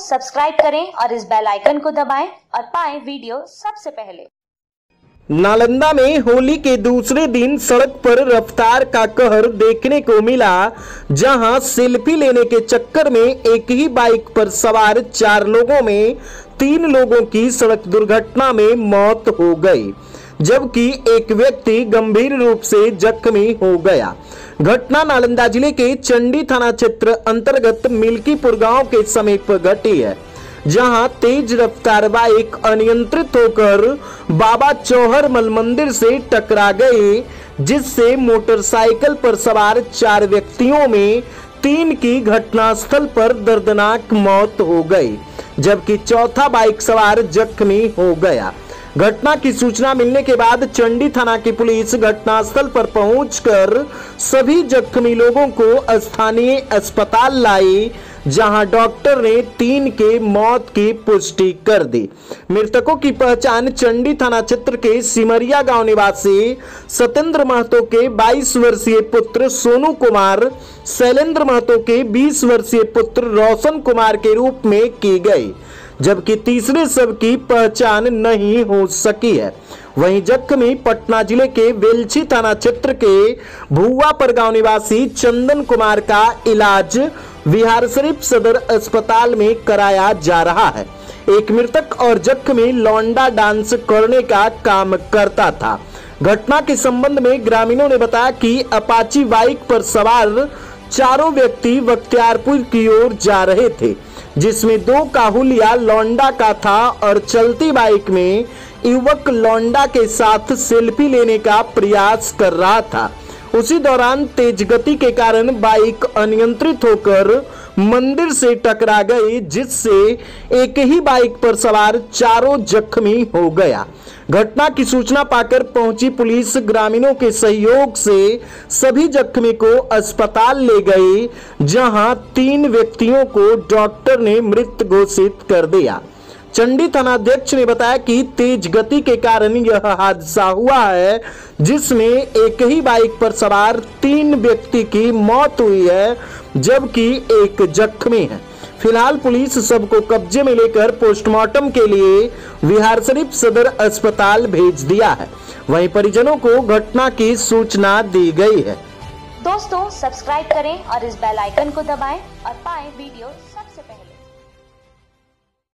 Subscribe करें और इस बेल आइकन को दबाएं और पाएं वीडियो सबसे पहले। नालंदा में होली के दूसरे दिन सड़क पर रफ्तार का कहर देखने को मिला, जहां सेल्फी लेने के चक्कर में एक ही बाइक पर सवार 4 लोगों में 3 लोगों की सड़क दुर्घटना में मौत हो गई, जबकि एक व्यक्ति गंभीर रूप से जख्मी हो गया। घटना नालंदा जिले के चंडी थाना क्षेत्र अंतर्गत मिल्कीपुर गांव के समीप घटी है, जहां तेज रफ्तार बाइक अनियंत्रित होकर बाबा चौहर मल मंदिर से टकरा गई, जिससे मोटरसाइकिल पर सवार 4 व्यक्तियों में 3 की घटनास्थल पर दर्दनाक मौत हो गई, जबकि चौथा बाइक सवार जख्मी हो गया। घटना की सूचना मिलने के बाद चंडी थाना की पुलिस घटनास्थल पर पहुंचकर सभी जख्मी लोगों को स्थानीय अस्पताल लाई, जहां डॉक्टर ने 3 के मौत की पुष्टि कर दी। मृतकों की पहचान चंडी थाना क्षेत्र के सिमरिया गांव निवासी सत्येंद्र महतो के 22 वर्षीय पुत्र सोनू कुमार, शैलेंद्र महतो के 20 वर्षीय पुत्र रोशन कुमार के रूप में की गई, जबकि तीसरे शव की पहचान नहीं हो सकी है। वहीं जख्मी पटना जिले के वेलछी थाना क्षेत्र के भुआपर गांव निवासी चंदन कुमार का इलाज बिहारशरीफ सदर अस्पताल में कराया जा रहा है। एक मृतक और जख्मी लौंडा डांस करने का काम करता था। घटना के संबंध में ग्रामीणों ने बताया कि अपाची बाइक पर सवार 4 व्यक्ति बख्तियारपुर की ओर जा रहे थे, जिसमें 2 का हुलिया लौंडा का था और चलती बाइक में युवक लौंडा के साथ सेल्फी लेने का प्रयास कर रहा था। उसी दौरान तेज गति के कारण बाइक अनियंत्रित होकर मंदिर से टकरा गई, जिससे एक ही बाइक पर सवार 4 जख्मी हो गया। घटना की सूचना पाकर पहुंची पुलिस ग्रामीणों के सहयोग से सभी जख्मी को अस्पताल ले गई, जहां 3 व्यक्तियों को डॉक्टर ने मृत घोषित कर दिया। चंडी थानाध्यक्ष ने बताया कि तेज गति के कारण यह हादसा हुआ है, जिसमें एक ही बाइक पर सवार 3 व्यक्ति की मौत हुई है, जबकि एक जख्मी है। फिलहाल पुलिस सबको कब्जे में लेकर पोस्टमार्टम के लिए बिहारशरीफ सदर अस्पताल भेज दिया है। वहीं परिजनों को घटना की सूचना दी गई है। दोस्तों, सब्सक्राइब करें और इस बेल आइकन को दबाएं और पाएं वीडियो सबसे पहले।